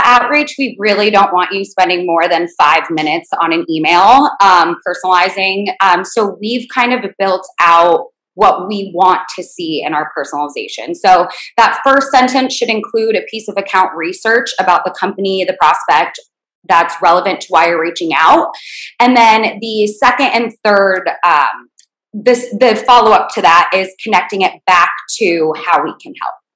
outreach, we really don't want you spending more than 5 minutes on an email personalizing. So we've kind of built out what we want to see in our personalization. So that first sentence should include a piece of account research about the company, the prospect, that's relevant to why you're reaching out. And then the second and third, the follow-up to that is connecting it back to how we can help.